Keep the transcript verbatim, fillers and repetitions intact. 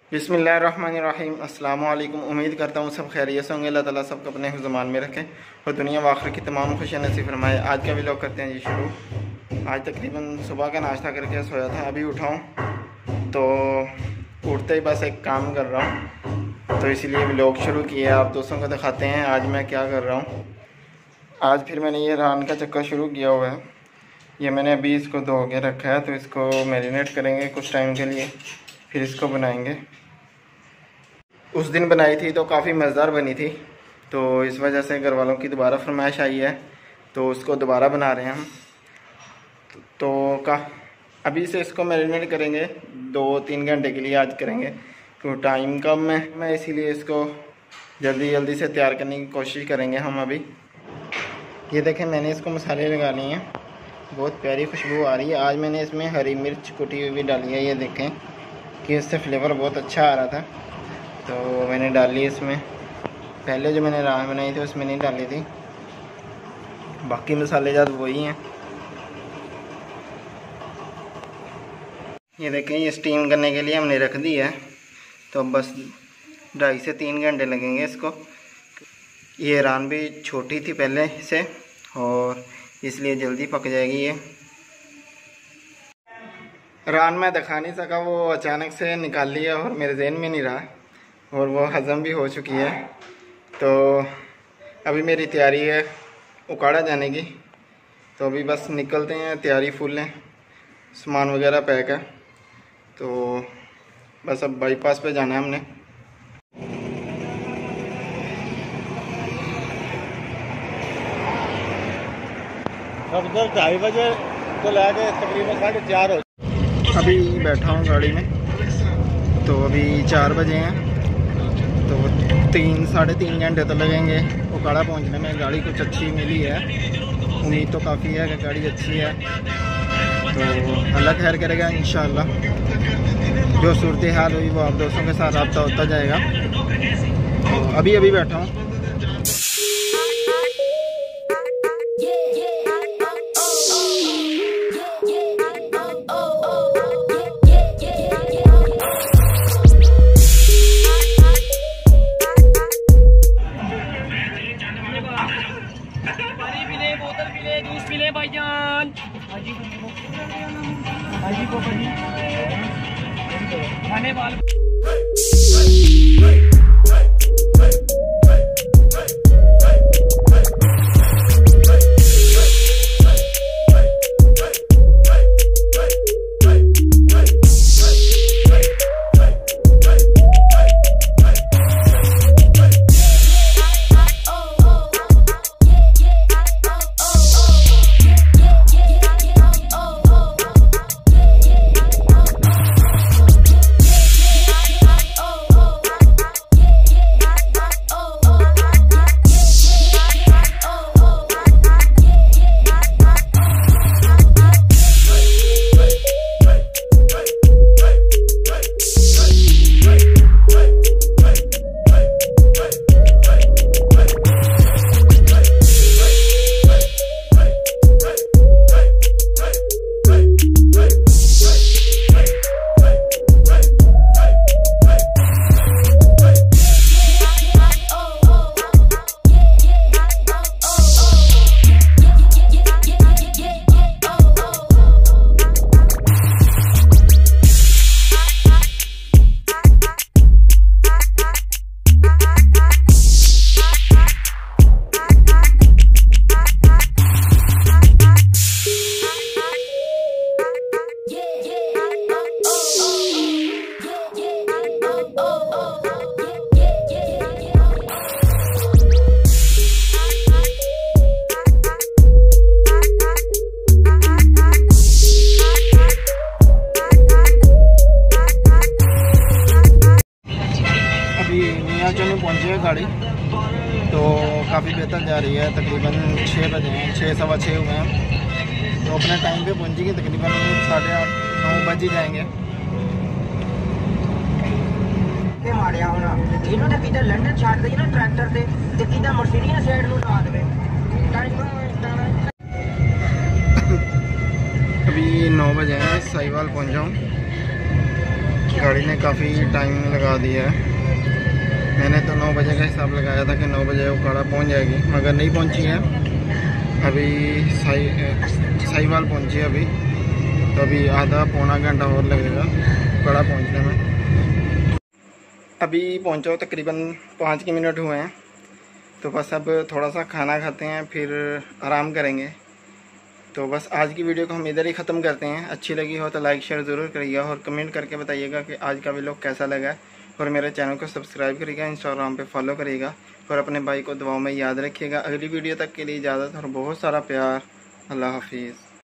बिस्मिल्लाहिर्रहमानिर्रहीम। अस्सलाम वालेकुम। उम्मीद करता हूँ सब खैरियत से होंगे। अल्लाह ताला सबको अपने ज़ुबान में रखे और दुनिया व आखिरत की तमाम खुशियाँ नसीब फरमाए। आज का व्लॉग करते हैं जी शुरू। आज तकरीबन सुबह का नाश्ता करके सोया था, अभी उठाऊँ तो उठते ही बस एक काम कर रहा हूँ, तो इसीलिए व्लॉग शुरू किया। आप दोस्तों को दिखाते हैं आज मैं क्या कर रहा हूँ। आज फिर मैंने ये रान का चक्कर शुरू किया हुआ है। ये मैंने अभी इसको धो के रखा है, तो इसको मैरिनेट करेंगे कुछ टाइम के लिए, फिर इसको बनाएंगे। उस दिन बनाई थी तो काफ़ी मज़ेदार बनी थी, तो इस वजह से घर वालों की दोबारा फरमाइश आई है, तो उसको दोबारा बना रहे हैं हम। तो का अभी से इसको मैरिनेट करेंगे दो तीन घंटे के लिए आज करेंगे, तो टाइम कम है, मैं इसीलिए इसको जल्दी जल्दी से तैयार करने की कोशिश करेंगे हम अभी। ये देखें, मैंने इसको मसाले लगा लिए हैं, बहुत प्यारी खुशबू आ रही है। आज मैंने इसमें हरी मिर्च कुटी हुई भी डाली है, ये देखें कि इससे फ्लेवर बहुत अच्छा आ रहा था, तो मैंने डाली इसमें। पहले जो मैंने रान बनाई थी उसमें नहीं डाली थी, बाकी मसाले ज़्यादा वही हैं। ये देखें, ये स्टीम करने के लिए हमने रख दी है, तो बस ढाई से तीन घंटे लगेंगे इसको। ये रान भी छोटी थी पहले से और इसलिए जल्दी पक जाएगी। ये रान मैं दिखा नहीं सका, वो अचानक से निकाल लिया और मेरे ज़हन में नहीं रहा, और वो हज़म भी हो चुकी है। तो अभी मेरी तैयारी है उकाड़ा जाने की, तो अभी बस निकलते हैं, तैयारी फुल है, सामान वगैरह पैक है, तो बस अब बाईपास पे जाना है हमने। अब ढाई बजे तो लगे तकरीबन साढ़े चार हो। अभी बैठा हूँ गाड़ी में, तो अभी चार बजे हैं, तो तीन साढ़े तीन घंटे तो लगेंगे उकाड़ा पहुँचने में। गाड़ी कुछ अच्छी मिली है, उम्मीद तो काफ़ी है कि गाड़ी अच्छी है, तो अल्लाह खैर करेगा इंशाअल्लाह। जो सूरत हाल हुई वो आप दोस्तों के साथ रब्ता होता जाएगा। तो अभी अभी बैठा हूँ। खाने वाले पहुँची है गाड़ी, तो काफ़ी बेहतर जा रही है। तकरीबन छः बजे हैं, छः सवा छः हुए हैं, तो अपने टाइम पे पहुँचेगी। तकरीबन साढ़े आठ नौ बज ही जाएंगे। अभी नौ बजे हैं, साहिवाल पहुँचा हूँ। गाड़ी ने काफ़ी टाइम लगा दिया है। मैंने तो नौ बजे का हिसाब लगाया था कि नौ बजे उकाड़ा पहुंच जाएगी, मगर नहीं पहुंची है। अभी साई साईवाल पहुंची है अभी, तो अभी आधा पौना घंटा और लगेगा उकाड़ा पहुंचने में। अभी पहुंचो तकरीबन पाँच के मिनट हुए हैं, तो बस अब थोड़ा सा खाना खाते हैं फिर आराम करेंगे। तो बस आज की वीडियो को हम इधर ही ख़त्म करते हैं। अच्छी लगी हो तो लाइक शेयर ज़रूर करिएगा और कमेंट करके बताइएगा कि आज का व्लॉग कैसा लगा। और मेरे चैनल को सब्सक्राइब करिएगा, इंस्टाग्राम पे फॉलो करिएगा और अपने भाई को दुआओं में याद रखिएगा। अगली वीडियो तक के लिए इजाज़त और बहुत सारा प्यार। अल्लाह हाफिज़।